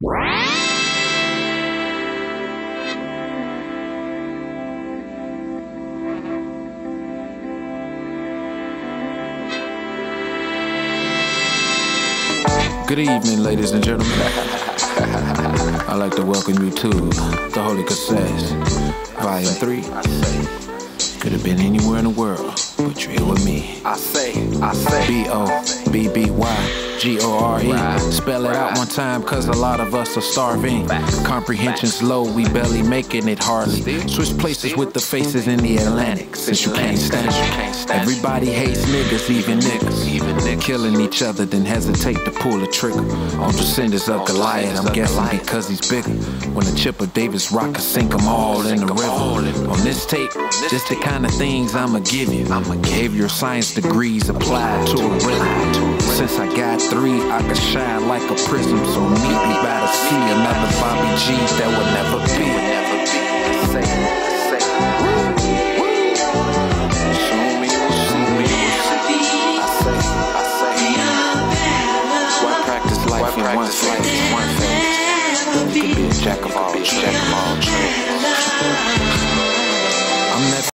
Good evening, ladies and gentlemen. I'd like to welcome you to the Holy Cassettes, Volume 3. Could have been anywhere in the world, but you're here with me. I say B-O-B-B-Y-G-O-R-E. Spell it out one time, cause a lot of us are starving. Comprehension's low, we barely making it hardly. Switch places with the faces in the Atlantic, since you can't stand it. Everybody hates niggas, even niggas. Killing each other, then hesitate to pull a trigger. On descendants of Goliath, I'm guessing because he's bigger. When the Chipper Davis rock can sink them all in the river. On this tape, just the kind of things I'ma give you. Behavioral science degrees applied to a rhythm. Since I got 3, I can shine like a prism. So meet me by the sea, another Bobby G that will never be. One phase. You can be a jack of all trades. I'm that